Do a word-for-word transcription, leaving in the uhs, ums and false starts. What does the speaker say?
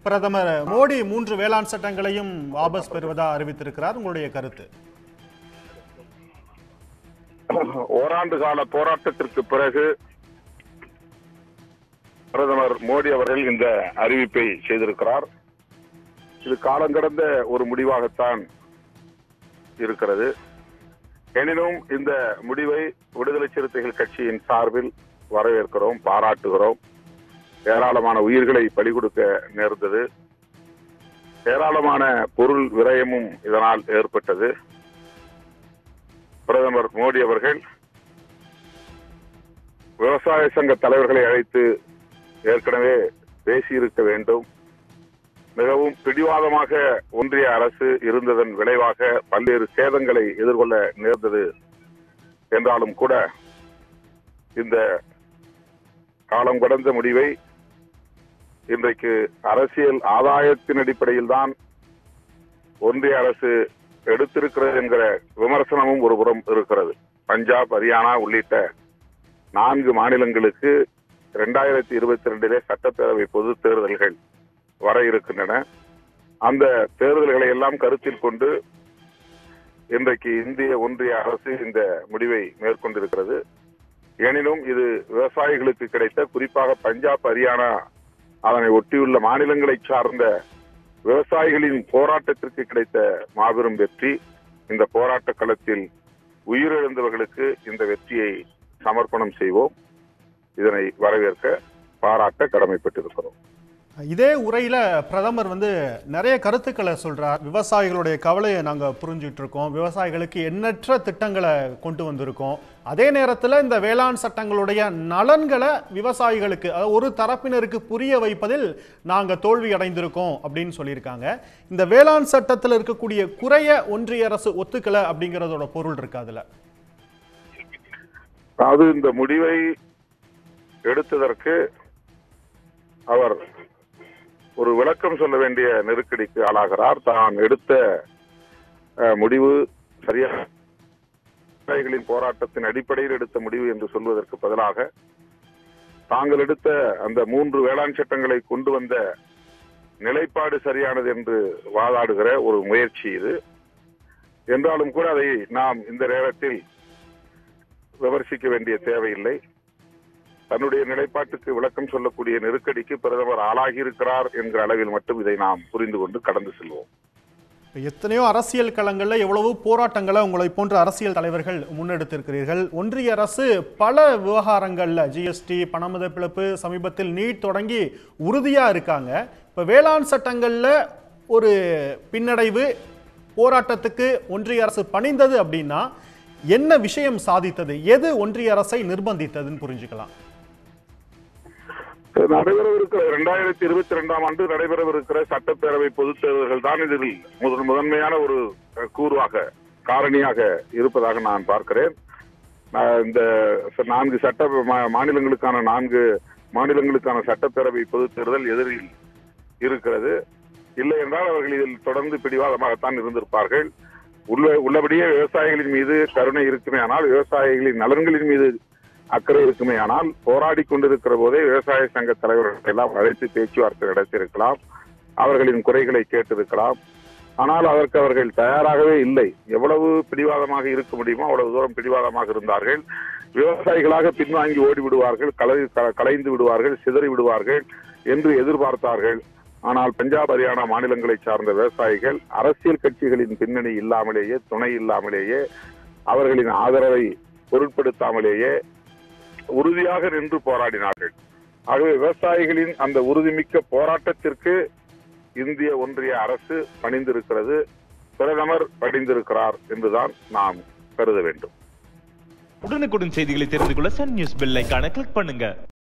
பிரதமர் மோடி மூன்று வேளாண் சட்டங்களையும் வாபஸ் பெறுவதா அறிவித்திருக்கிறார். உங்களுடைய கருத்து? ஓராண்டு கால போராட்டத்திற்கு பிறகு பிரதமர் மோடி அவர்கள் இந்த அறிவிப்பை செய்திருக்கிறார். இது காலங்கடந்த ஒரு முடிவாகத்தான் இருக்கிறது. எனினும் இந்த முடிவை விடுதலை சிறுத்தைகள் கட்சியின் சார்பில் வரவேற்கிறோம், பாராட்டுகிறோம். ஏராளமான உயிர்களை பலி கொடுக்க நேர்ந்தது. ஏராளமான பொருள் விரயமும் இதனால் ஏற்பட்டது. பிரதமர் மோடி அவர்கள் விவசாய சங்க தலைவர்களை அழைத்து ஏற்கனவே பேசியிருக்க வேண்டும். மிகவும் பிடிவாதமாக ஒன்றிய அரசு இருந்ததன் விளைவாக பல்வேறு சேதங்களை எதிர்கொள்ள நேர்ந்தது என்றாலும் கூட இந்த காலம் கடந்த முடிவை இன்றைக்கு அரசியல் ஆதாயத்தின் அடிப்படையில் தான் ஒன்றிய அரசு எடுத்திருக்கிறது என்கிற விமர்சனமும் ஒரு புறம் இருக்கிறது. பஞ்சாப், ஹரியானா உள்ளிட்ட நான்கு மாநிலங்களுக்கு இரண்டாயிரத்தி இருபத்தி ரெண்டிலே சட்டப்பேரவை பொது தேர்தல்கள் வர இருக்கின்றன. அந்த தேர்தல்களை எல்லாம் கருத்தில் கொண்டு இன்றைக்கு இந்திய ஒன்றிய அரசு இந்த முடிவை மேற்கொண்டிருக்கிறது. எனினும் இது விவசாயிகளுக்கு கிடைத்த, குறிப்பாக பஞ்சாப், ஹரியானா அதனை ஒட்டியுள்ள மாநிலங்களை சார்ந்த விவசாயிகளின் போராட்டத்திற்கு கிடைத்த மாபெரும் வெற்றி. இந்த போராட்ட களத்தில் உயிரிழந்தவர்களுக்கு இந்த வெற்றியை சமர்ப்பணம் செய்வோம். இதனை வரவேற்க, பாராட்ட கடமைப்பட்டிருக்கிறோம். இதே உரையில பிரதமர் வந்து நிறைய கருத்துக்களை சொல்றார். விவசாயிகளுடைய கவலையை நாங்க புரிஞ்சுட்டு இருக்கோம், விவசாயிகளுக்கு எண்ணற்ற திட்டங்களை கொண்டு வந்திருக்கோம். அதே நேரத்தில் இந்த வேளாண் சட்டங்களுடைய நலன்களை விவசாயிகளுக்கு, ஒரு தரப்பினருக்கு புரிய வைப்பதில் நாங்க தோல்வி அடைந்திருக்கோம் அப்படின்னு சொல்லியிருக்காங்க. இந்த வேளாண் சட்டத்தில் இருக்கக்கூடிய குறைய ஒன்றிய அரசு ஒத்துக்கல அப்படிங்கறதோட பொருள் இருக்கு அதுல. அது இந்த முடிவை எடுத்ததற்கு அவர் ஒரு விளக்கம் சொல்ல வேண்டிய நெருக்கடிக்கு ஆளாகிறார். தான் எடுத்த முடிவு சரியாக விவசாயிகளின் போராட்டத்தின் அடிப்படையில் எடுத்த முடிவு என்று சொல்வதற்கு பதிலாக தாங்கள் எடுத்த அந்த மூன்று வேளாண் சட்டங்களை கொண்டு வந்த நிலைப்பாடு சரியானது என்று வாதாடுகிற ஒரு முயற்சி இது. என்றாலும் கூட அதை நாம் இந்த நேரத்தில் விமர்சிக்க வேண்டிய தேவையில்லை. தன்னுடைய நிலைப்பாட்டுக்கு விளக்கம் சொல்லக்கூடிய நெருக்கடிக்கு பிரதமர் ஆளாகி இருக்கிறார் என்கிற அளவில் மட்டும் இதை நாம் புரிந்து கொண்டு கடந்து செல்வோம். எத்தனையோ அரசியல் களங்கள்ல எவ்வளவு போராட்டங்களை உங்களை போன்ற அரசியல் தலைவர்கள் முன்னெடுத்திருக்கிறீர்கள். ஒன்றிய அரசு பல விவகாரங்கள்ல ஜிஎஸ்டி, பணமதிப்பிழப்பு, சமீபத்தில் நீட் தொடங்கி உறுதியா இருக்காங்க. இப்ப வேளாண் சட்டங்கள்ல ஒரு பின்னடைவு, போராட்டத்துக்கு ஒன்றிய அரசு பணிந்தது அப்படின்னா என்ன விஷயம் சாதித்தது? எது ஒன்றிய அரசை நிர்பந்தித்ததுன்னு புரிஞ்சுக்கலாம். நடைபெறவிருக்கிற இரண்டாயிரத்தி இருபத்தி இரண்டாம் ஆண்டு நடைபெறவிருக்கிற சட்டப்பேரவை பொதுத் தேர்தல்கள் தான் இதில் முதன் முதன்மையான ஒரு கூறுவாக, காரணியாக இருப்பதாக நான் பார்க்கிறேன். இந்த நான்கு சட்ட மாநிலங்களுக்கான நான்கு மாநிலங்களுக்கான சட்டப்பேரவை பொதுத் தேர்தல் எதிரில் இருக்கிறது. இல்லை என்றால் அவர்கள் இதில் தொடர்ந்து பிடிவாதமாகத்தான் இருந்திருப்பார்கள். உள்ள உள்ளபடியே விவசாயிகளின் மீது கருணை இருக்குமே ஆனால், விவசாயிகளின் நலன்களின் மீது அக்கறை இருக்குமே ஆனால், போராடி கொண்டிருக்கிற போதே விவசாய சங்க தலைவர்கள் எல்லாம் அழைத்து பேச்சுவார்த்தை நடத்தியிருக்கலாம், அவர்களின் குறைகளை கேட்டிருக்கலாம். ஆனால் அதற்கு அவர்கள் தயாராகவே இல்லை. எவ்வளவு பிடிவாதமாக இருக்க முடியுமோ அவ்வளவு தூரம் பிடிவாதமாக இருந்தார்கள். விவசாயிகளாக பின்வாங்கி ஓடி விடுவார்கள், கலை கலைந்து விடுவார்கள், சிதறி விடுவார்கள் என்று எதிர்பார்த்தார்கள். ஆனால் பஞ்சாப், ஹரியானா மாநிலங்களை சார்ந்த விவசாயிகள் அரசியல் கட்சிகளின் பின்னணி இல்லாமலேயே, துணை இல்லாமலேயே, அவர்களின் ஆதரவை பொருட்படுத்தாமலேயே உறுதியாக நின்று போராடினார்கள். ஆகவே விவசாயிகளின் அந்த உறுதிமிக்க போராட்டத்திற்கு இந்திய ஒன்றிய அரசு பணிந்திருக்கிறது, பிரதமர் பணிந்திருக்கிறார் என்றுதான் நாம் கருத வேண்டும். உடனுக்குடன் செய்திகளை தெரிந்து கொள்ள சன் நியூஸ் பெல் ஐகானை கிளிக் பண்ணுங்க.